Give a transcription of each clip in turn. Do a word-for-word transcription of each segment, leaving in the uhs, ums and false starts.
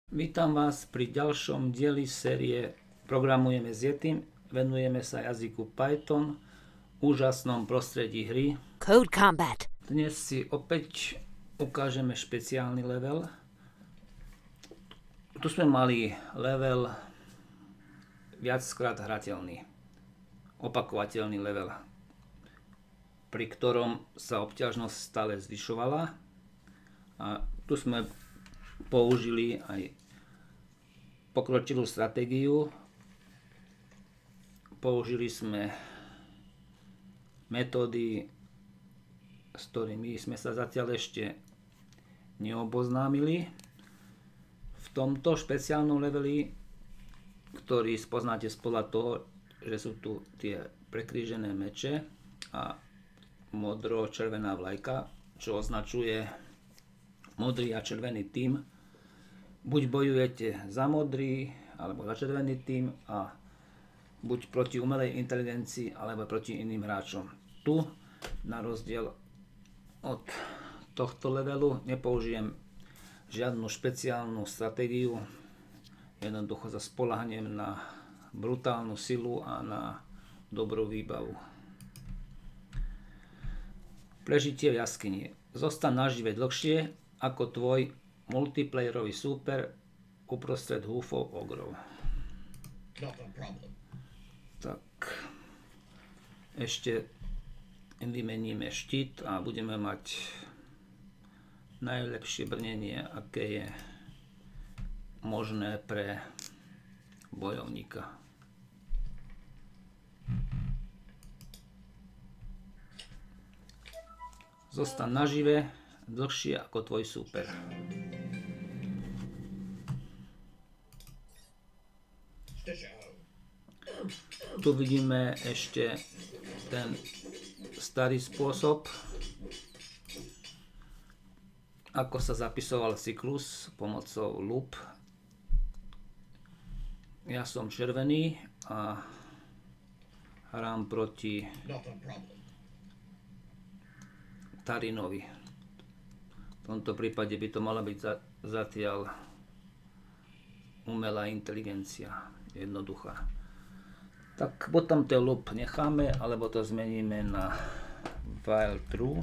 Vítam vás pri ďalšom dieli série Programujeme s Yetim. Venujeme sa jazyku Python, úžasnom prostredí hry. Code Combat. Dnes si opäť ukážeme špeciálny level. Tu sme mali level viackrát hrateľný, opakovateľný level, pri ktorom sa obťažnosť stále zvyšovala. A tu sme použili aj pokročilú stratégiu. Použili sme metódy, s ktorými sme sa zatiaľ ešte neoboznámili. V tomto špeciálnom leveli, ktorý spoznáte podľa toho, že sú tu tie prekrížené meče a modro-červená vlajka, čo označuje modrý a červený tím. Buď bojujete za modrý alebo za červený tím a buď proti umelej inteligencii alebo proti iným hráčom. Tu, na rozdiel od tohto levelu, nepoužijem žiadnu špeciálnu stratégiu. Jednoducho sa spoľahnem na brutálnu silu a na dobrú výbavu. Prežitie v jaskyni. Zostaň nažive dlhšie ako tvoj multiplayerový súper uprostred húfov ogrov. Tak, ešte vymeníme štít a budeme mať najlepšie brnenie, aké je možné pre bojovníka. Zostaň nažive dlhšie ako tvoj súper. Tu vidíme ešte ten starý spôsob, ako sa zapisoval cyklus pomocou loop. Ja som červený a hrám proti Tarinovi. V tomto prípade by to mala byť za, zatiaľ umelá inteligencia, jednoduchá. Tak potom ten loop necháme, alebo to zmeníme na while true.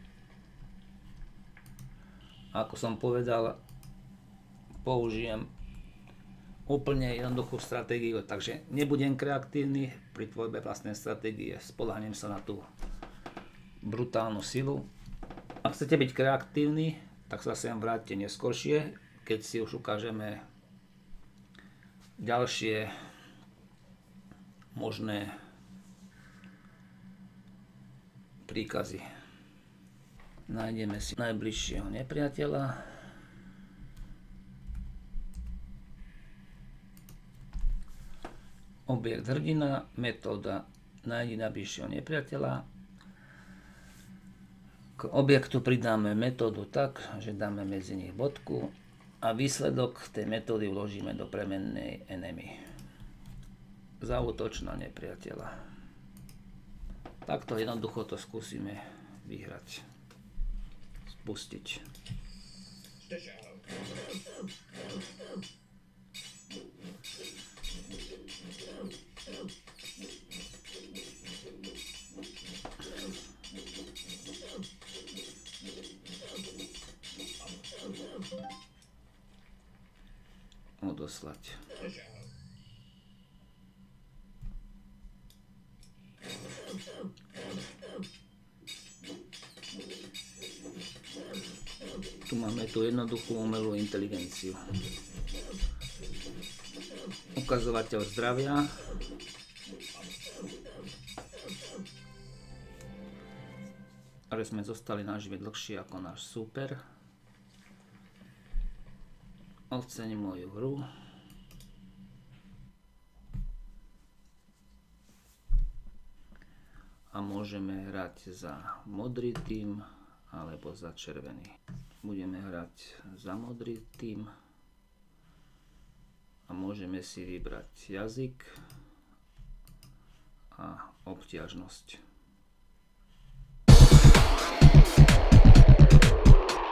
Ako som povedal, použijem úplne jednoduchú stratégiu, takže nebudem kreatívny pri tvorbe vlastnej stratégie, spoľahnem sa na tú brutálnu silu. Ak chcete byť kreatívni, tak sa sem vráťte neskôršie, keď si už ukážeme ďalšie možné príkazy. Nájdeme si najbližšieho nepriateľa. Objekt hrdina, metóda nájdi najbližšieho nepriateľa. K objektu pridáme metódu tak, že dáme medzi nich bodku a výsledok tej metódy vložíme do premennej enemy. Zaútoč na nepriateľa. Takto jednoducho to skúsime vyhrať. Spustiť. Odoslať. Tu máme tú jednoduchú umelú inteligenciu. Ukazovateľ zdravia. Ale sme zostali nažive dlhšie ako náš súper. Oceň moju hru. A môžeme hrať za modrý tím alebo za červený. Budeme hrať za modrý tím a môžeme si vybrať jazyk a obťažnosť.